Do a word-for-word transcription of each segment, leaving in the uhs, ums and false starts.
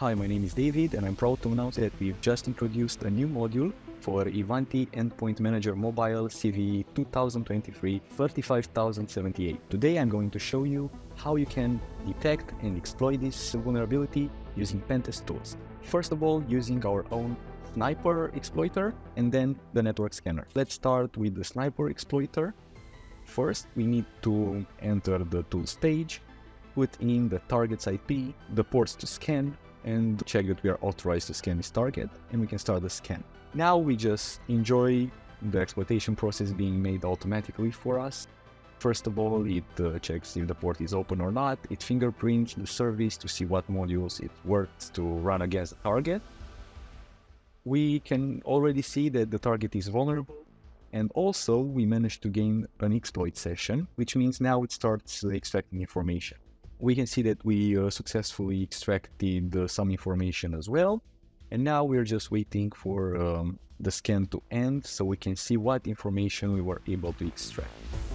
Hi, my name is David, and I'm proud to announce that we've just introduced a new module for Ivanti Endpoint Manager Mobile C V E twenty twenty-three dash three five seven eight. Today I'm going to show you how you can detect and exploit this vulnerability using Pentest-Tools. First of all, using our own sniper exploiter and then the network scanner. Let's start with the sniper exploiter. First, we need to enter the tools page, put in the target's I P, the ports to scan, and check that we are authorized to scan this target, and we can start the scan. Now we just enjoy the exploitation process being made automatically for us. First of all, it uh, checks if the port is open or not. It fingerprints the service to see what modules it works to run against the target. We can already see that the target is vulnerable, and also we managed to gain an exploit session, which means now it starts extracting information. We can see that we uh, successfully extracted uh, some information as well. And now we're just waiting for um, the scan to end so we can see what information we were able to extract.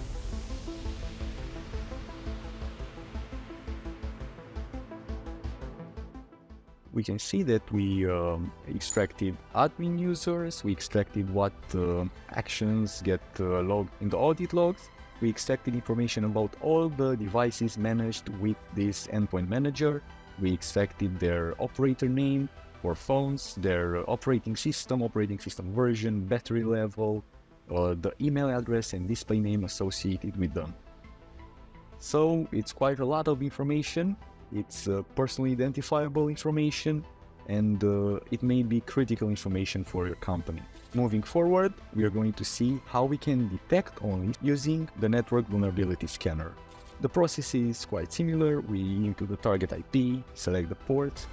We can see that we um, extracted admin users, we extracted what uh, actions get uh, logged in the audit logs. We extracted information about all the devices managed with this endpoint manager. We extracted their operator name for phones, their operating system, operating system version, battery level, uh, the email address and display name associated with them. So it's quite a lot of information. It's uh, personally identifiable information, and uh, it may be critical information for your company. Moving forward, we are going to see how we can detect only using the network vulnerability scanner. The process is quite similar. We input the target I P, select the port,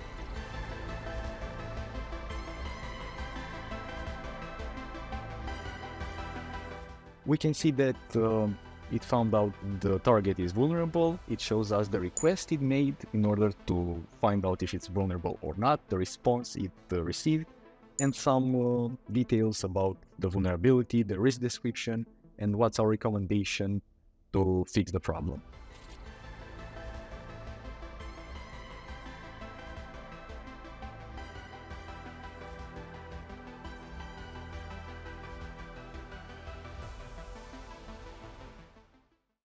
we can see that um, it found out the target is vulnerable. It shows us the request it made in order to find out if it's vulnerable or not, the response it uh, received, and some uh, details about the vulnerability, the risk description, and what's our recommendation to fix the problem.